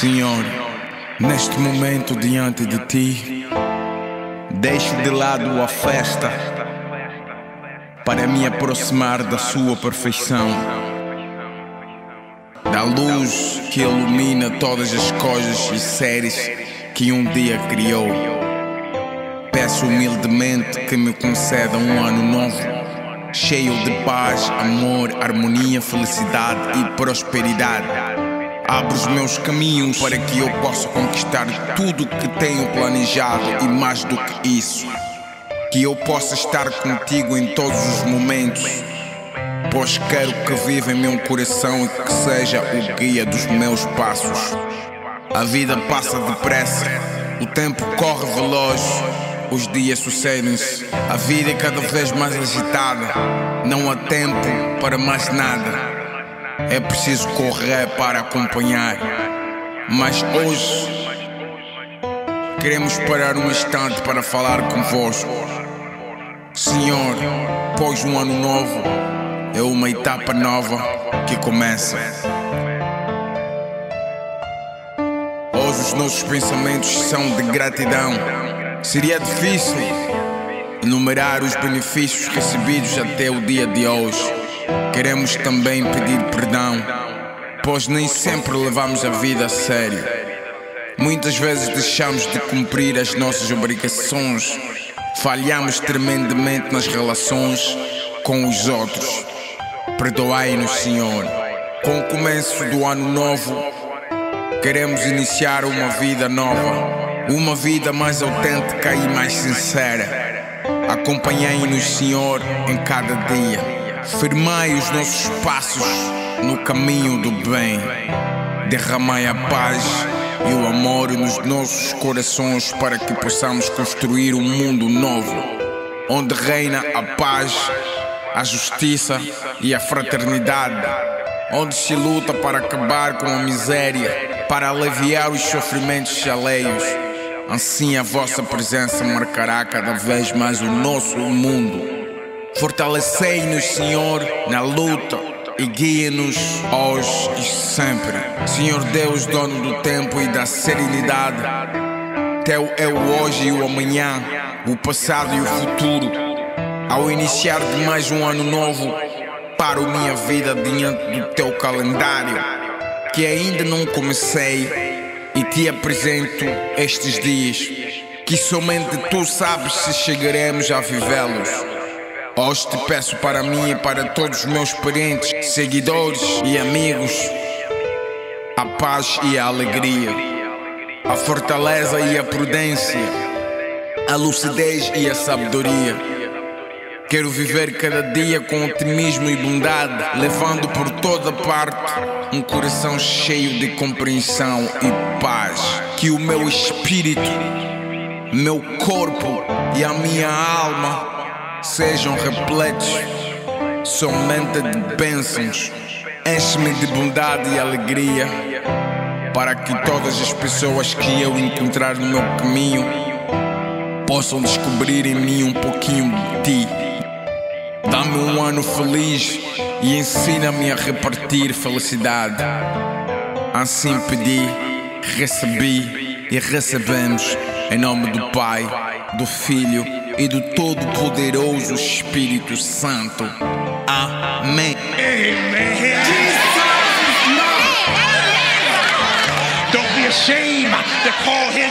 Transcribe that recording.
Senhor, neste momento diante de Ti, deixo de lado a festa para me aproximar da Sua perfeição, da luz que ilumina todas as coisas e seres que um dia criou. Peço humildemente que me conceda um ano novo, cheio de paz, amor, harmonia, felicidade e prosperidade. Abra os meus caminhos para que eu possa conquistar tudo que tenho planejado e mais do que isso, que eu possa estar contigo em todos os momentos, pois quero que viva em meu coração e que seja o guia dos meus passos. A vida passa depressa, o tempo corre veloz, os dias sucedem-se, a vida é cada vez mais agitada, não há tempo para mais nada. É preciso correr para acompanhar. Mas hoje queremos parar um instante para falar convosco. Senhor, pois um ano novo é uma etapa nova que começa. Hoje os nossos pensamentos são de gratidão. Seria difícil enumerar os benefícios recebidos até o dia de hoje. Queremos também pedir perdão, pois nem sempre levamos a vida a sério. Muitas vezes deixamos de cumprir as nossas obrigações, falhamos tremendamente nas relações com os outros. Perdoai-nos, Senhor. Com o começo do ano novo, queremos iniciar uma vida nova, uma vida mais autêntica e mais sincera. Acompanhai-nos, Senhor, em cada dia. Firmai os nossos passos no caminho do bem. Derramai a paz e o amor nos nossos corações para que possamos construir um mundo novo, onde reina a paz, a justiça e a fraternidade, onde se luta para acabar com a miséria, para aliviar os sofrimentos alheios. Assim a vossa presença marcará cada vez mais o nosso mundo. Fortalecei-nos, Senhor, na luta e guie-nos hoje e sempre. Senhor Deus, dono do tempo e da serenidade, Teu é o hoje e o amanhã, o passado e o futuro. Ao iniciar de mais um ano novo, paro minha vida diante do Teu calendário, que ainda não comecei, e Te apresento estes dias, que somente Tu sabes se chegaremos a vivê-los. Hoje te peço para mim e para todos os meus parentes, seguidores e amigos, a paz e a alegria, a fortaleza e a prudência, a lucidez e a sabedoria. Quero viver cada dia com otimismo e bondade, levando por toda parte um coração cheio de compreensão e paz. Que o meu espírito, meu corpo e a minha alma sejam repletos somente de bênçãos. Enche-me de bondade e alegria, para que todas as pessoas que eu encontrar no meu caminho possam descobrir em mim um pouquinho de Ti. Dá-me um ano feliz e ensina-me a repartir felicidade. Assim pedi, recebi e recebemos, em nome do Pai, do Filho e do Todo-Poderoso Espírito Santo. Amém. Don't be ashamed to call him